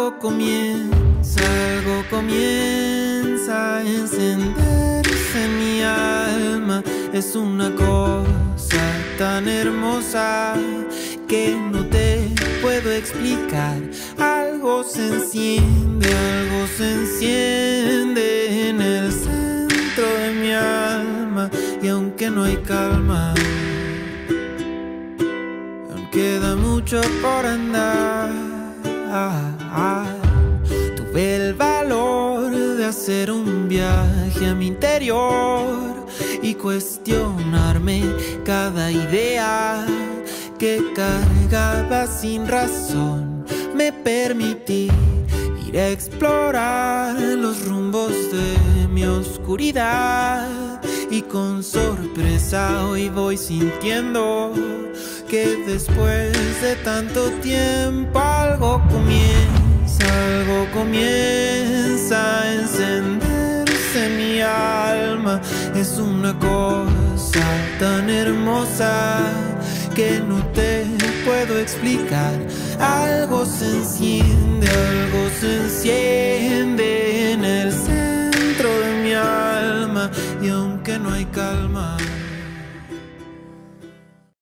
algo comienza a encenderse en mi alma. Es una cosa tan hermosa que no te puedo explicar. Algo se enciende en el centro de mi alma. Y aunque no hay calma, aún queda mucho por andar. Tuve el valor de hacer un viaje a mi interior y cuestionarme cada idea que cargaba sin razón. Me permití ir a explorar los rumbos de mi oscuridad y con sorpresa hoy voy sintiendo que después de tanto tiempo algo comienza a encenderse en mi alma. Es una cosa tan hermosa que no te puedo explicar. Algo se enciende